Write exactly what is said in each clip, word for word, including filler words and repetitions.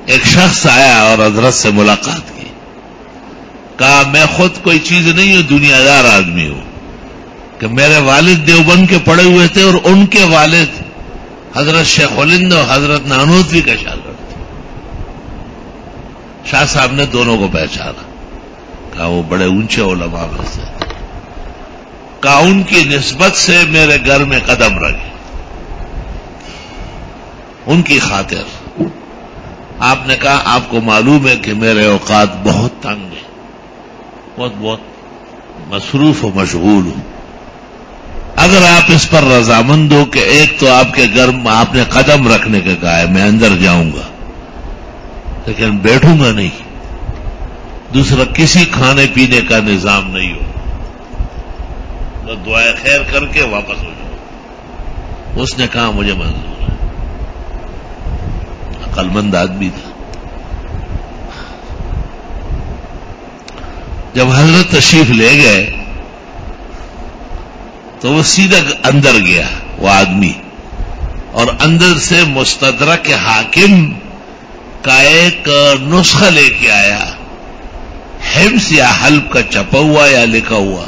ایک شخص آیا اور حضرت سے ملاقات کی. کہا میں خود کوئی چیز نہیں ہوں, دنیا دار آدمی ہوں, کہ میرے والد دیوبند کے پڑے ہوئے تھے اور ان کے والد حضرت شیخ الہند اور حضرت نانوتوی کا شاگرد تھے. شاہ صاحب نے دونوں کو پہچانا. کہا وہ بڑے اونچے علماء میں سے. کہا ان کی نسبت سے میرے گھر میں قدم رکھے, ان کی خاطر. آپ نے کہا آپ کو معلوم ہے کہ میرے اوقات بہت تنگ ہیں, بہت بہت مصروف و مشغول ہوں. اگر آپ اس پر رضامند ہو کہ ایک تو آپ کے گھر میں آپ نے قدم رکھنے کا کہا ہے, میں اندر جاؤں گا لیکن بیٹھوں گا نہیں. دوسرا کسی کھانے پینے کا نظام نہیں ہو, تو دعائے خیر کر کے واپس ہو جاؤ. اس نے کہا مجھے منظور ہے. عقل مند آدمی تھا. جب حضرت تشریف لے گئے تو وہ سیدھا اندر گیا وہ آدمی, اور اندر سے مستدرک حاکم کا ایک نسخہ لے کے آیا, حمص یا حلب کا چھپا ہوا یا لکھا ہوا.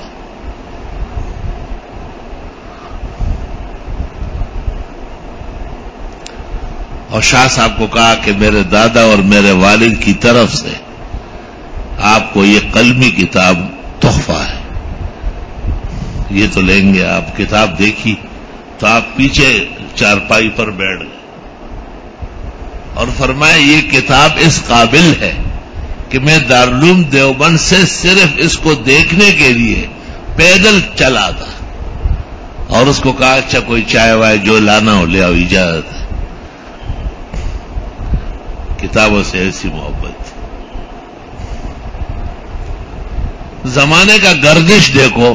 اور شاہ صاحب کو کہا کہ میرے دادا اور میرے والد کی طرف سے آپ کو یہ قلمی کتاب تحفہ ہے, یہ تو لیں گے. آپ کتاب دیکھی تو آپ پیچھے چارپائی پر بیٹھ گئے اور فرمایا یہ کتاب اس قابل ہے کہ میں دارالعلوم دیوبند سے صرف اس کو دیکھنے کے لیے پیدل چلا تھا. اور اس کو کہا اچھا کوئی چائے وائے جو لانا ہو لے آؤ, اجازت ہے. کتابوں سے ایسی محبت. زمانے کا گردش دیکھو,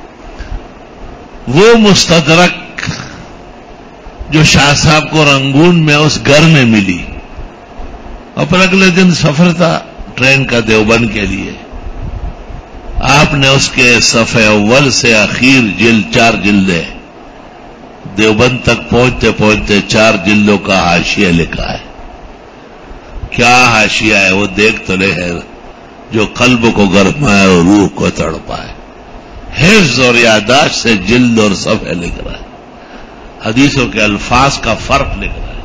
وہ مستدرک جو شاہ صاحب کو رنگون میں اس گھر میں ملی, اور پھر اگلے دن سفر تھا ٹرین کا دیوبند کے لیے. آپ نے اس کے صفحے اول سے اخیر جلد چار جلدیں دیوبند تک پہنچتے پہنچتے چار جلدوں کا حاشیہ لکھا ہے. کیا حاشیہ ہے وہ دیکھ تو لے ہے, جو قلب کو گرمائے اور روح کو تڑپائے. حفظ اور یاداشت سے جلد اور صفحے لکھ رہا ہے, حدیثوں کے الفاظ کا فرق لکھ رہا ہے.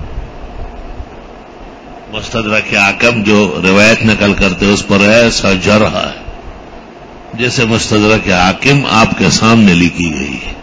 مستدرک حاکم جو روایت نقل کرتے اس پر ایسا جرح ہے جیسے مستدرک حاکم آپ کے سامنے لکھی گئی ہے.